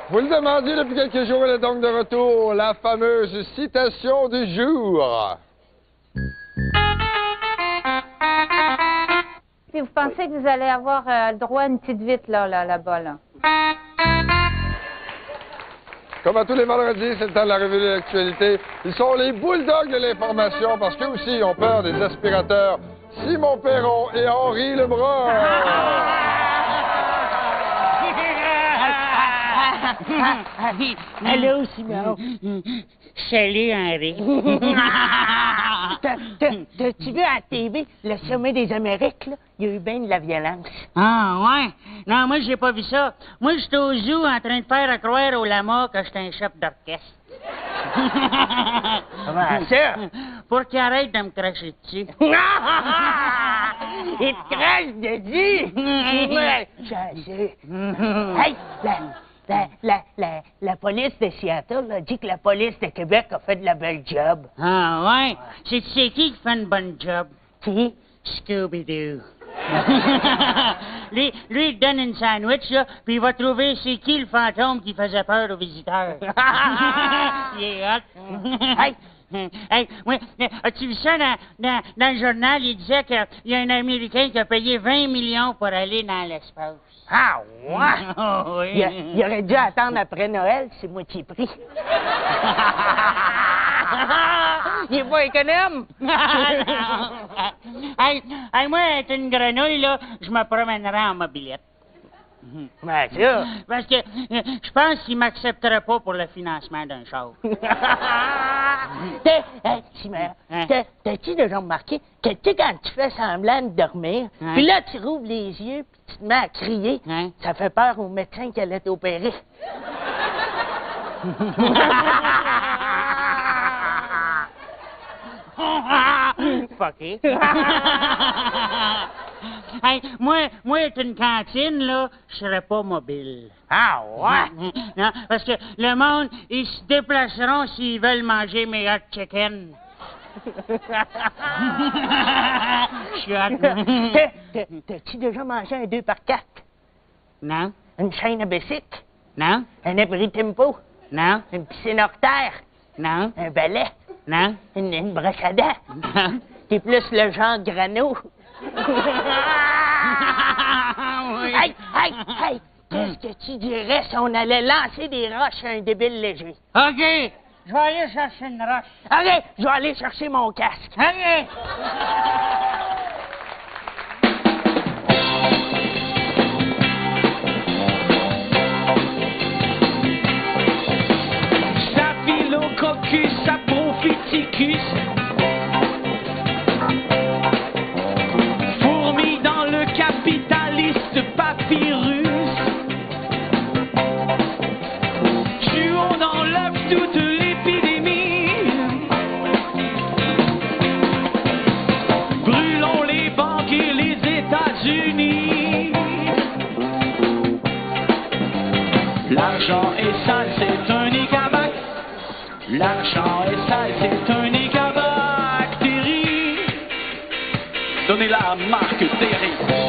Vous le demandiez depuis quelques jours, elle est donc de retour, la fameuse citation du jour. Puis vous pensez que vous allez avoir le droit à une petite vite là-bas, là. Comme à tous les vendredis, c'est le temps de la revue de l'actualité. Ils sont les bulldogs de l'information parce qu'eux aussi, ils ont peur des aspirateurs. Simon Perron et Henri Lebrun. Allô, Simon. Salut, Henri. T'as-tu vu à la TV le sommet des Amériques, là? Il y a eu bien de la violence. Ah, ouais? Non, moi, j'ai pas vu ça. Moi, j'étais au zoo en train de faire croire au lama que j'étais un chef d'orchestre. Comment ça? Pour qu'il arrête de me cracher dessus. Il te crache dessus! Je sais. Hey, la police de Seattle a dit que la police de Québec a fait de la belle job. Ah, ouais? C'est qui fait une bonne job? Qui? Scooby-Doo. lui, il donne une sandwich, là, puis il va trouver c'est qui le fantôme qui faisait peur aux visiteurs. Il est hot. Hey! Hey, ouais, as-tu vu ça dans le journal? Il disait qu'il y a un Américain qui a payé 20 millions pour aller dans l'espace. Ah, ouais? Oh, oui. Il aurait dû attendre après Noël, c'est moitié prix. Il est pas économe. Hey, moi, être une grenouille, là, je me promènerai en mobilette. Ben, ça. Parce que je pense qu'il m'accepterait pas pour le financement d'un char. Hey, Simon, t'as-tu déjà remarqué que, tu sais, quand tu fais semblant de dormir, puis là, tu rouvres les yeux, puis tu te mets à crier, ça fait peur au médecin qui allait t'opérer. Fucké. Hey, moi, être une cantine, là, je serais pas mobile. Ah, ouais? Non, parce que le monde, ils se déplaceront s'ils veulent manger mes hot chicken. Je suis hot. T'as-tu déjà mangé un 2x4? Non? Une chaîne à bicycle? Non? Un abri tempo? Non? Une piscine hors terre? Non? Un balai? Non? Une brosse à dents? Non? T'es plus le genre grano. Oui. Hey! Qu'est-ce que tu dirais si on allait lancer des roches à un débile léger? OK! Je vais aller chercher une roche. OK, je vais aller chercher mon casque. OK! Staphylococcus, saprophyticus. Fourmis dans le capitaliste papyrus. Tuons dans l'œuf toute l'épidémie. Brûlons les banques et les États-Unis. L'argent est sale, c'est un icabacte. L'argent est sale, c'est un icabactérie. Donnez la marque Terry.